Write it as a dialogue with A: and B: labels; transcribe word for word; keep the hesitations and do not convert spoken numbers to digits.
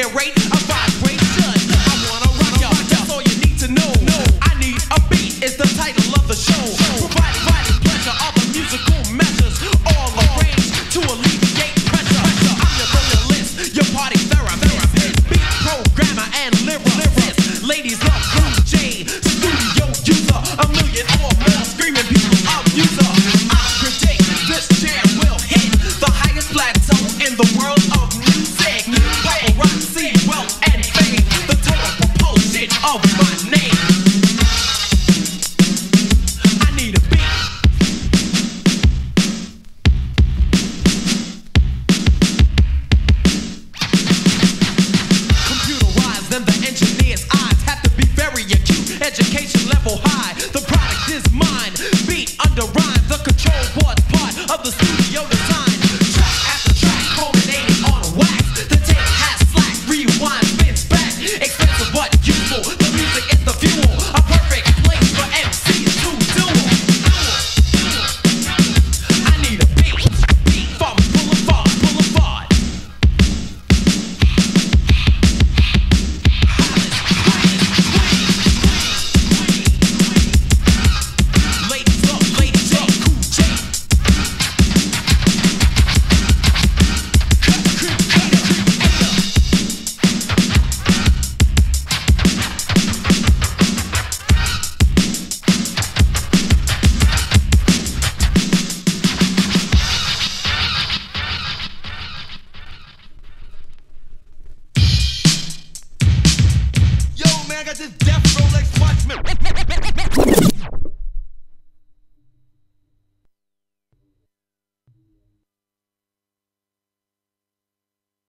A: rate a vibration. I wanna rock ya, that's all you need to know. I need a beat is the title of the show. Providing, providing pleasure of the musical measures, all arranged to alleviate pressure. I'm your vocalist, your party therapist, beat programmer and lyricist. Ladies love Cool J, studio user, a million or more screaming people abuser. I predict this jam will hit the highest plateau in the world of music. Paparazzi, wealth and fame, the total propulsion of my name. I need a beat. Computerized and the engineer's eyes have to be very acute. Education level high, the product is mine. Beat under rhyme, the control board's part of the studio design. Track after track, culminating on wax. The tape has slack, rewind, spins back. Expensive but useful, the music is the fuel. A perfect place for M Cs to duel. I need a beat, beat from Boulevard, Boulevard. Ladies up, ladies up, Cool J. Yo, man, I got this Death Rolex watch.